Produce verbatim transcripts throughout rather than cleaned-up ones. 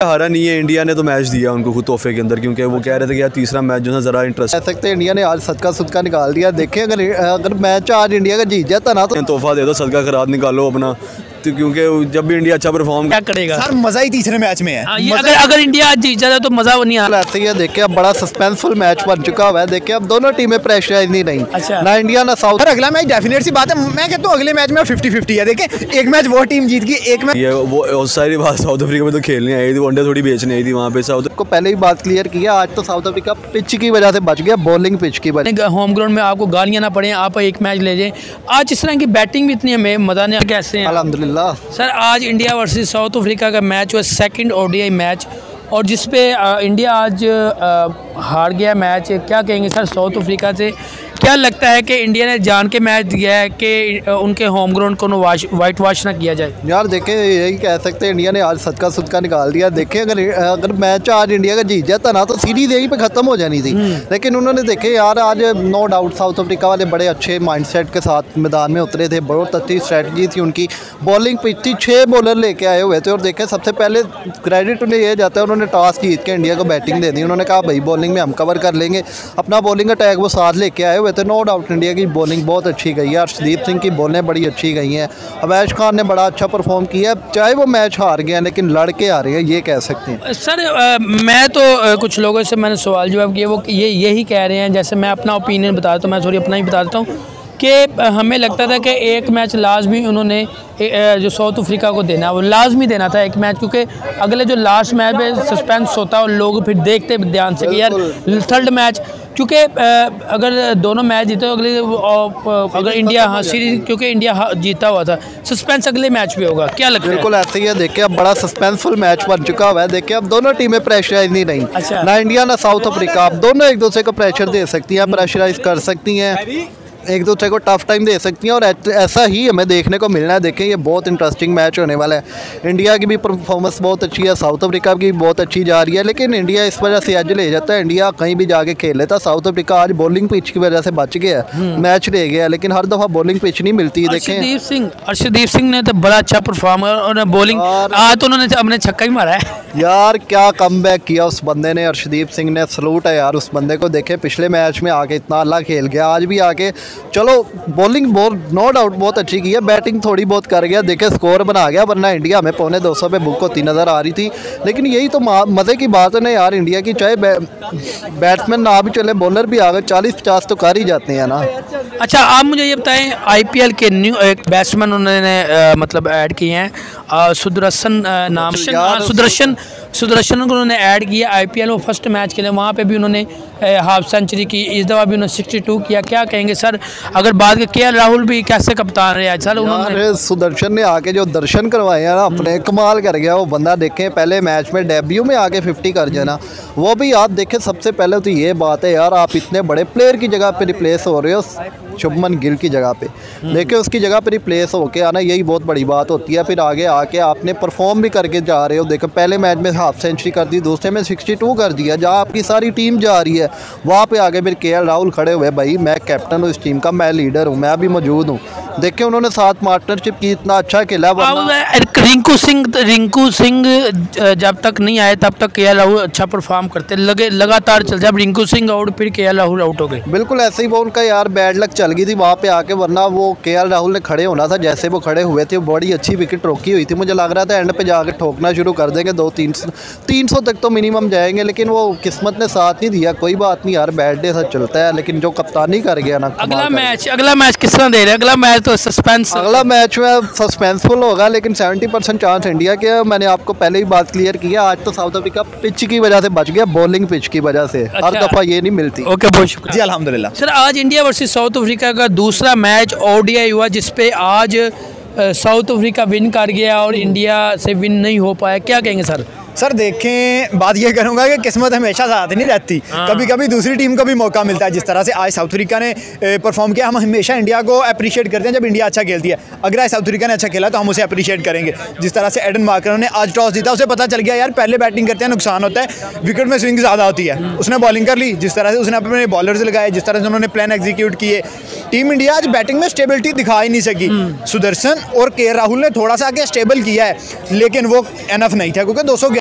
हारा नहीं है, इंडिया ने तो मैच दिया उनको खुद तोहफे के अंदर, क्योंकि वो कह रहे थे कि यार तीसरा मैच जो है ज़रा इंटरेस्ट कह सकते हैं इंडिया ने आज सदका सुदका निकाल दिया। देखें अगर अगर मैच आज इंडिया का जीत जाता ना तो तोहफा दे दो, सदका खराब निकालो अपना, क्योंकि जब भी इंडिया अच्छा परफॉर्म क्या करेगा सर मजा ही तीसरे मैच में है। हाँ, ये अगर अगर इंडिया आज जीत जाए तो मजा नहीं आ रहा। ऐसे ही है, देखिए अब बड़ा सस्पेंसफुल मैच बन चुका हुआ है। देखिए अब दोनों टीमें प्रेशराइज नहीं रही, अच्छा। ना इंडिया ना साउथ। सर अगला मैच डेफिनेट सी बात है, मैं कहता हूँ अगले मैच में फिफ्टी फिफ्टी है। देखें एक मैच वो टीम जीत गई, एक मैच ये वो सारी बात साउथ अफ्रीका में तो खेलने आई थी, वनडे थोड़ी बेचने आई थी वहाँ पे। साउथ को पहले ही बात क्लियर किया, आज तो साउथ अफ्रीका पिच की वजह से बच गया, बॉलिंग पिच की वजह। होम ग्राउंड में आपको गालियाँ ना पड़े, आप एक मैच ले जाएं। आज इस तरह की बैटिंग भी इतनी हमें मजा नहीं। कैसे हैं अल्हम्दुलिल्लाह सर? आज इंडिया वर्सेस साउथ अफ्रीका का मैच हुआ, सेकंड ओडीआई मैच, और जिस पे आ, इंडिया आज आ, हार गया मैच। क्या कहेंगे सर साउथ अफ्रीका से? क्या लगता है कि इंडिया ने जान के मैच दिया है कि उनके होम ग्राउंड को वाश वाइट वॉश ना किया जाए? यार देखें यही कह सकते हैं इंडिया ने आज सदका सुदका निकाल दिया। देखें अगर अगर मैच आज इंडिया का जीत जाता ना तो सीरीज यहीं पे ख़त्म हो जानी थी, लेकिन उन्होंने देखे यार आज नो डाउट साउथ अफ्रीका वाले बड़े अच्छे माइंडसेट के साथ मैदान में उतरे थे। बहुत अच्छी स्ट्रैटेजी थी उनकी, बॉलिंग पिच थी, छः बॉलर लेके आए हुए थे। और देखें सबसे पहले क्रेडिट उन्हें ये जाता है, उन्होंने टॉस जीत के इंडिया को बैटिंग दे दी। उन्होंने कहा भाई बॉलिंग में हम कवर कर लेंगे, अपना बॉलिंग अटैक वो साथ लेके आए हुए थे। नो डाउट इंडिया की बॉलिंग बहुत अच्छी गई है, अर्शदीप सिंह की बॉलें बड़ी अच्छी गई हैं, अवैश खान ने बड़ा अच्छा परफॉर्म किया। चाहे वो मैच हार गया लेकिन लड़के आ रहे हैं, ये कह सकते हैं। सर आ, मैं तो आ, कुछ लोगों से मैंने सवाल जवाब किया, वो ये यही कह रहे हैं, जैसे मैं अपना ओपिनियन बता देता हूँ, मैं सॉरी अपना ही बता देता हूँ कि हमें लगता था कि एक मैच लाजमी उन्होंने जो साउथ अफ्रीका को देना, वो लाजमी देना था एक मैच, क्योंकि अगले जो लास्ट मैच में सस्पेंस होता है और लोग फिर देखते ध्यान से कि यार थर्ड मैच, क्योंकि अगर दोनों मैच जीते अगले अगर इंडिया हाँ सीरीज, क्योंकि इंडिया जीता हुआ था, सस्पेंस अगले मैच पे होगा। क्या लगता है? बिल्कुल ऐसे ही है। देखिए अब बड़ा सस्पेंसफुल मैच बन चुका हुआ है। देखिए अब दोनों टीमें प्रेशराइज नहीं रही, अच्छा। ना इंडिया ना साउथ अफ्रीका। अब दोनों एक दूसरे को प्रेशर दे सकती हैं, प्रेशराइज कर सकती हैं, एक दूसरे को टफ टाइम दे सकती हैं, और ऐसा ही हमें देखने को मिलना है। देखें ये बहुत इंटरेस्टिंग मैच होने वाला है। इंडिया की भी परफॉर्मेंस बहुत अच्छी है, साउथ अफ्रीका की भी बहुत अच्छी जा रही है, लेकिन इंडिया इस वजह से एज ले जाता है। इंडिया कहीं भी जाके खेल लेता, साउथ अफ्रीका आज बॉलिंग पिच की वजह से बच गया, मैच रह गया, लेकिन हर दफ़ा बॉलिंग पिच नहीं मिलती। देखें अर्शदीप सिंह अर्शदीप सिंह ने तो बड़ा अच्छा परफॉर्म, और बॉलिंग आज तो उन्होंने अपने छक्का ही मारा है यार, क्या कमबैक किया उस बंदे ने, अर्शदीप सिंह ने। सलूट है यार उस बंदे को। देखे पिछले मैच में आके इतना अल्लाह खेल गया, आज भी आके चलो बॉलिंग बहुत नो डाउट बहुत अच्छी की है, बैटिंग थोड़ी बहुत कर गया। देखे स्कोर बना गया, वरना इंडिया में पौने दो सौ पे बुक होती नज़र आ रही थी। लेकिन यही तो मज़े की बात है ना यार इंडिया की, चाहे बै, बैट्समैन ना भी चले, बॉलर भी आ गए, चालीस पचास तो कर ही जाते हैं ना। अच्छा आप मुझे ये बताएं, आईपीएल के न्यू एक बैट्समैन उन्होंने आ, मतलब ऐड किए हैं, सुदर्शन नाम सुदर्शन सुदर्शन को उन्होंने ऐड किया आईपीएल में फर्स्ट मैच के लिए। वहाँ पे भी उन्होंने हाफ सेंचुरी की, इस दफ़ा भी उन्होंने सिक्सटी टू किया। क्या कहेंगे सर? अगर बात के एल राहुल भी कैसे कप्तान रहे आज सर? उन्होंने सुदर्शन ने आके जो दर्शन करवाए हैं ना अपने, कमाल कर गया वो बंदा। देखें पहले मैच में डेब्यू में आके फिफ्टी कर जाना, वो भी आप देखें। सबसे पहले तो ये बात है यार, आप इतने बड़े प्लेयर की जगह पे रिप्लेस हो रहे हो, शुभमन गिल की जगह पे। देखिए उसकी जगह पे रिप्लेस होके आना यही बहुत बड़ी बात होती है। फिर आगे आके आपने परफॉर्म भी करके जा रहे हो। देखो पहले मैच में हाफ सेंचुरी कर दी, दूसरे में सिक्सटी टू कर दिया। जहाँ आपकी सारी टीम जा रही है वहाँ पे आगे फिर के एल राहुल खड़े हुए, भाई मैं कैप्टन हूँ इस टीम का, मैं लीडर हूँ, मैं भी मौजूद हूँ। देखिए उन्होंने साथ पार्टनरशिप की, इतना अच्छा खेला। रिंकू सिंह रिंकू सिंह जब तक नहीं आए तब तक के एल राहुल अच्छा परफॉर्म करते लगे, लगातार चल। जब रिंकू सिंह आउट फिर के एल राहुल आउट हो गए। बिल्कुल ऐसे ही वो उनका यार बैड लक चल गई थी वहाँ पे आके, वरना वो के एल राहुल ने खड़े होना था। जैसे वो खड़े हुए थे बड़ी अच्छी विकेट रोकी हुई थी, मुझे लग रहा था एंड पे जाके ठोकना शुरू कर देंगे, दो तीन तीन सौ तक तो मिनिमम जाएंगे, लेकिन वो किस्मत ने साथ नहीं दिया। कोई बात नहीं यार, बैड डे सब चलता है, लेकिन जो कप्तानी कर गया ना। अगला मैच अगला मैच किस तरह दे रहे हैं? अगला मैच तो सस्पेंस अगला मैच में सस्पेंसफुल होगा, लेकिन सेवेंटी परसेंट चांस इंडिया के। मैंने आपको पहले ही बात क्लियर किया, आज तो साउथ अफ्रीका पिच की वजह से बच गया, बॉलिंग पिच की वजह से। अच्छा। हर दफ़ा ये नहीं मिलती। ओके बहुत शुक्रिया जी अल्हम्दुलिल्लाह। सर आज इंडिया वर्सेस साउथ अफ्रीका का दूसरा मैच ओडीआई हुआ, जिसपे आज साउथ अफ्रीका विन कर गया और इंडिया से विन नहीं हो पाया। क्या कहेंगे सर? सर देखें, बात ये करूँगा कि किस्मत हमेशा साथ नहीं रहती, कभी कभी दूसरी टीम को भी मौका मिलता है। जिस तरह से आज साउथ अफ्रीका ने परफॉर्म किया, हम हमेशा इंडिया को अप्रिशिएट करते हैं जब इंडिया अच्छा खेलती है। अगर आज साउथ अफ्रीका ने अच्छा खेला तो हम उसे अप्रिशिएट करेंगे। जिस तरह से एडन मार्कर ने आज टॉस जीता, उसे पता चल गया यार पहले बैटिंग करते हैं नुकसान होता है, विकेट में स्विंग ज़्यादा होती है, उसने बॉलिंग कर ली। जिस तरह से उसने अपने बॉलर्स लगाए, जिस तरह से उन्होंने प्लान एग्जीक्यूट किए, टीम इंडिया आज बैटिंग में स्टेबिलिटी दिखा ही नहीं सकी। सुदर्शन और के राहुल ने थोड़ा सा आगे स्टेबल किया है, लेकिन वो एनफ नहीं था, क्योंकि दो सौ ग्यारह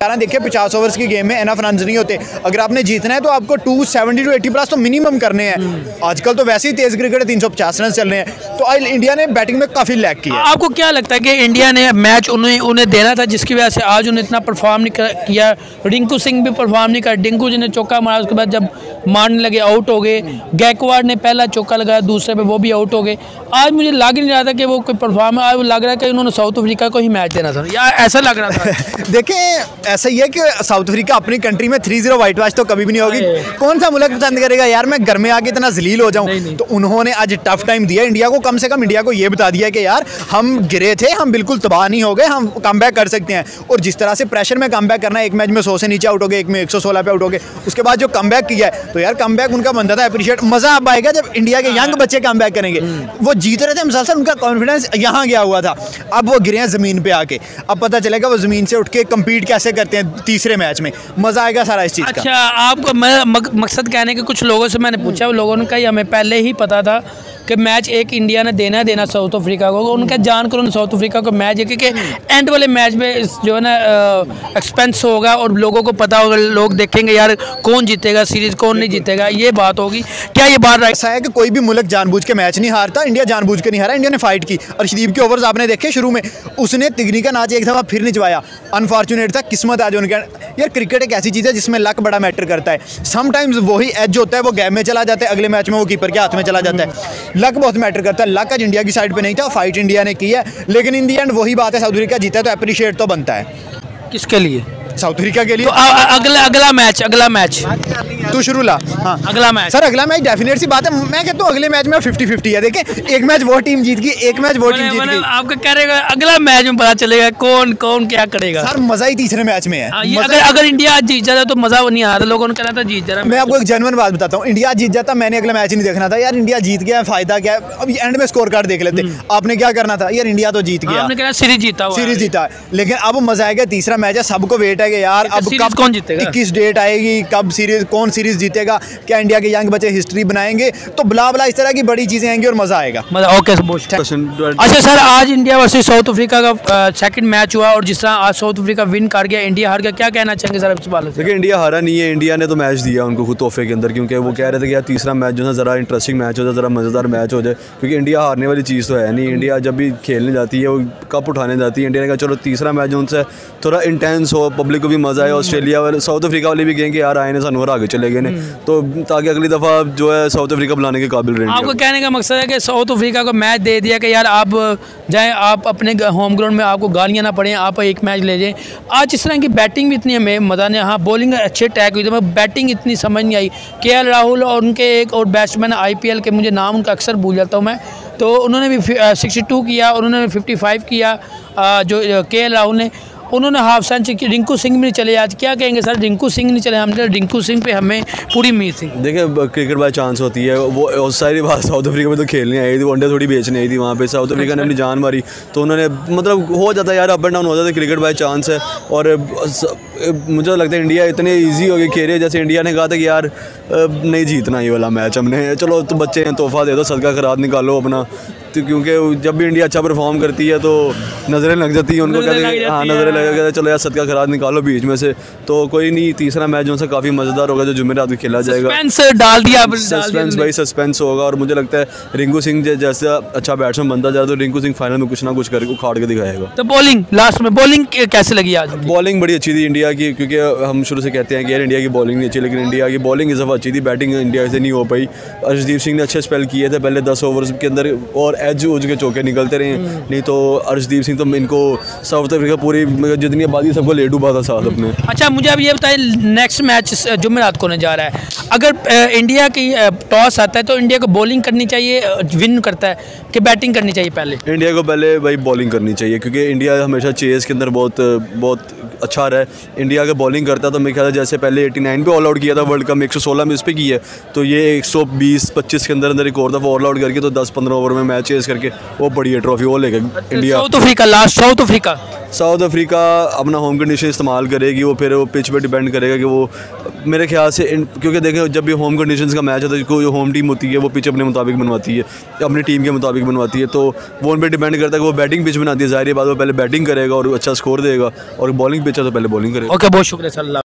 अठारह देखिए पचास ओवर्स की गेम में एनफ रन नहीं होते, अगर आपने जीतना है तो आपको two seventy two eighty plus तो मिनिमम करने हैं। आजकल तो वैसे ही तेज क्रिकेट है, तीन सौ पचास रन चल रहे हैं, तो आज इंडिया ने बैटिंग में काफ़ी लैग किया। आपको क्या लगता है कि इंडिया ने मैच उन्हें उन्हें देना था जिसकी वजह से आज उन्हें इतना परफॉर्म नहीं किया? रिंकू सिंह भी परफॉर्म नहीं कर, डिंकू जी ने चौका मारा, उसके बाद जब मारने लगे आउट हो गए, गायकवाड़ ने पहला चौका लगाया, दूसरे पे वो भी आउट हो गए। आज मुझे लग नहीं रहा था कि वो कोई परफॉर्म, आज लग रहा है कि उन्होंने साउथ अफ्रीका को ही मैच देना था, या ऐसा लग रहा था? देखें ऐसा ही है कि साउथ अफ्रीका अपनी कंट्री में थ्री जीरो वाइट वॉश तो कभी भी नहीं होगी। कौन सा मुल्क पसंद करेगा यार मैं घर में आके इतना जलील हो जाऊं? तो उन्होंने आज टफ टाइम दिया इंडिया को, कम से कम इंडिया को ये बता दिया कि यार हम गिरे थे, हम बिल्कुल तबाह नहीं हो गए, हम कम बैक कर सकते हैं। और जिस तरह से प्रेशर में कम बैक करना है, एक मैच में सौ से नीचे आउट हो गए, एक में एक सौ सोलह पे आउट हो गए, उसके बाद जो कम बैक किया है, तो यार कम बैक उनका बनता था अप्रिशिएट। मजा अब आएगा जब इंडिया के यंग बच्चे कम बैक करेंगे। वो जीत रहे थे मुसलसल, उनका कॉन्फिडेंस यहाँ गया हुआ था, अब वो गिरे हैं जमीन पे आके, अब पता चलेगा वो जमीन से उठ के कम्पीट कैसे करते हैं तीसरे मैच में, मजा आएगा सारा इस चीज़ का। अच्छा, आपको मैं मकसद कहने के कुछ लोगों से मैंने पूछा, लोगों ने कहा हमें पहले ही पता था कि मैच एक इंडिया ने देना देना साउथ अफ्रीका को, उनका जान कर साउथ अफ्रीका को मैच है, क्योंकि एंड वाले मैच में जो है ना एक्सपेंस होगा और लोगों को पता होगा, लोग देखेंगे यार कौन जीतेगा सीरीज़, कौन नहीं जीतेगा, ये बात होगी। क्या ये बात ऐसा है कि कोई भी मुल्क जानबूझ के मैच नहीं हारता, इंडिया जानबूझ के नहीं हारा, इंडिया ने फाइट की। अर्शदीप के ओवर्स आपने देखे शुरू में, उसने तिगनी का नाच एक दफ़ा फिर निचवाया, अनफॉर्चुनेट था, किस्मत आज उनके। यार क्रिकेट एक ऐसी चीज़ है जिसमें लक बड़ा मैटर करता है, समटाइम्स वही एज होता है वो गैप में चला जाता है, अगले मैच में वो कीपर के हाथ में चला जाता है। लक बहुत मैटर करता है, लक आज इंडिया की साइड पे नहीं था, फाइट इंडिया ने की है, लेकिन इन दी एंड वही बात है, साउथ अफ्रीका जीता है तो अप्रिशिएट तो बनता है। किसके लिए? साउथ अफ्रीका के लिए। तो अगला अगला मैच अगला मैच तू शुरू ला। हाँ अगला मैच सर, अगला मैच डेफिनेट सी बात है, मैं कहता हूँ अगले मैच में फिफ्टी फिफ्टी है। देखें एक मैच वो टीम जीत गई, एक मैच वो टीम जीत गई। आपका कह रहे अगला मैच में पता चलेगा कौन कौन क्या करेगा। सर मजा ही तीसरे मैच में है। अगर अगर इंडिया आज जीत जाता तो मजा नहीं आ रहा, लोगों ने कहना था जीत जा। मैं आपको एक जेन्युइन बात बताता हूँ, इंडिया जीत जाता मैंने अगला मैच नहीं देखना था यार, इंडिया जीत गया फायदा क्या है, अब एंड में स्कोर कार्ड देख लेते। आपने क्या करना था यार, इंडिया तो जीत गया, आपने कहा सीरीज जीता, सीरीज जीता, लेकिन अब मजा आएगा तीसरा मैच है, सबको वेट है कि यार अब कब कौन जीतेगा, इक्कीस डेट आएगी, कब सीरीज कौन सीरीज जीतेगा, क्या इंडिया के यंग बच्चे हिस्ट्री बनाएंगे, तो बला बला इस तरह की बड़ी चीजें आएंगी और मजा आएगा। ओके अच्छा सर, आज इंडिया वर्सेस साउथ अफ्रीका का सेकंड मैच हुआ और जिस तरह आज साउथ अफ्रीका विन कर गया, इंडिया हार गया, क्या कहना चाहेंगे सर इस बारे में? देखिए इंडिया हारा नहीं है, इंडिया ने तो मैच दिया उनको खुद तोहफे के अंदर, क्योंकि वो कह रहे थे कि यार तीसरा मैच जो है ज़रा इंटरेस्टिंग मैच हो जाए, ज़रा मज़ेदार मैच हो जाए, क्योंकि इंडिया हारने वाली चीज़ तो है नहीं। इंडिया जब भी खेलने जाती है वो कप उठाने जाती है, इंडिया ने कहा चलो तीसरा मैच उनसे थोड़ा इंटेंस हो, पब्लिक को भी मज़ा आए, ऑस्ट्रेलिया वाले साउथ अफ्रीका वाले भी कहेंगे यार आए ने सानू और आगे चले गए ने, तो ताकि अगली दफ़ा जो है साउथ अफ्रीका बुलाने के काबिल रहेंगे। आपको कहने का मकसद है कि साउथ अफ्रीका को मैच दे दिया कि यार आप जाएं, आप अपने होम ग्राउंड में आपको गालियाँ ना पड़ें, आप एक मैच ले जाएं। आज इस तरह की बैटिंग भी इतनी हमें मज़ा नहीं, हाँ बॉलिंग अच्छे टैक हुई थी, बैटिंग इतनी समझ नहीं आई। के एल राहुल और उनके एक और बैट्समैन आई पी एल के, मुझे नाम उनका अक्सर भूल जाता हूँ मैं, तो उन्होंने भी सिक्सटी टू किया और उन्होंने फिफ्टी फाइव किया, जो के एल राहुल ने, उन्होंने हाफ सेंचुरी। रिंकू सिंह भी नहीं चले आज, क्या कहेंगे सर? रिंकू सिंह नहीं चले, हमने रिंकू सिंह पे हमें पूरी उम्मीद थी। देखिए क्रिकेट बाय चांस होती है, वो सारी बात साउथ अफ्रीका में तो खेलने आई थी, वनडे थोड़ी बेचने आई थी वहाँ पे, साउथ अफ्रीका ने अपनी जान मारी, तो उन्होंने मतलब हो जाता है यार, अप एंड डाउन हो जाता है, क्रिकेट बाय चांस है। और मुझे लगता है इंडिया इतने ईजी हो गई खेल रही है, जैसे इंडिया ने कहा था कि यार नहीं जीतना ये वाला मैच हमने, चलो तो बच्चे हैं तोहफा दे दो, सदका खराज निकालो अपना, तो क्योंकि जब भी इंडिया अच्छा परफॉर्म करती है तो नज़रें लग जाती हैं उनको, कहते हैं हाँ नज़रें लग जाती है, चलो यार सदका खराज निकालो बीच में से। तो कोई नहीं, तीसरा मैच जो है काफ़ी मज़ेदार होगा जो जुमेरात को खेला जाएगा। सस्पेंस डाल दिया, सस्पेंस भाई सस्पेंस होगा, और मुझे लगता है रिंकू सिंह जैसा अच्छा बैट्समैन बनता जाए तो रिंकू सिंह फाइनल में कुछ ना कुछ करके उखाड़ के दिखाएगा। तो बॉलिंग लास्ट में बॉलिंग कैसे लगी आज? बॉलिंग बड़ी अच्छी थी इंडिया की, क्योंकि हम शुरू से कहते हैं कि यार इंडिया की बॉलिंग नहीं अच्छी, लेकिन इंडिया की बॉलिंग इस दफ़ा अच्छी थी, बैटिंग इंडिया से नहीं हो पाई। अर्शदीप सिंह ने अच्छे स्पेल किए थे पहले दस ओवर्स के अंदर, और एज उज के चौके निकलते रहे, नहीं तो अर्शदीप सिंह तो इनको साउथ अफ्रीका पूरी जितनी आबादी सबको ले डूबा था साथ अपने। अच्छा मुझे अब ये बताइए, नेक्स्ट मैच जुमेरात को होने जा रहा है, अगर इंडिया की टॉस आता है तो इंडिया को बॉलिंग करनी चाहिए, विन करता है कि बैटिंग करनी चाहिए? पहले इंडिया को पहले भाई बॉलिंग करनी चाहिए, क्योंकि इंडिया हमेशा चेस के अंदर बहुत बहुत अच्छा रहा है। इंडिया का बॉलिंग करता तो मेरे ख्याल जैसे पहले नवासी पे ऑल आउट किया था वर्ल्ड कप में, एक सौ सोलह में इस पर की है, तो ये एक सौ बीस पच्चीस के अंदर अंदर एक और दफ़ा ऑल आउट करके तो दस पंद्रह ओवर में मैच चेस करके वो बड़ी है ट्रॉफी वो लेकर India. South Africa last South Africa South Africa अपना होम कंडीशन इस्तेमाल करेगी, वो फिर वो पिच पे डिपेंड करेगा कि वो मेरे ख्याल से इन, क्योंकि देखें जब भी होम कंडीशंस का मैच होता है जो होम टीम होती है वो पिच अपने मुताबिक बनवाती है, अपनी टीम के मुताबिक बनवाती है, तो वो उन पर डिपेंड करता है कि वो बैटिंग पिच बनाती है, ज़ाहिर बात वो पहले बैटिंग करेगा और अच्छा स्कोर देगा, और बॉलिंग पिच है तो पहले बॉलिंग करेगा। ओके, बहुत शुक्रिया सर।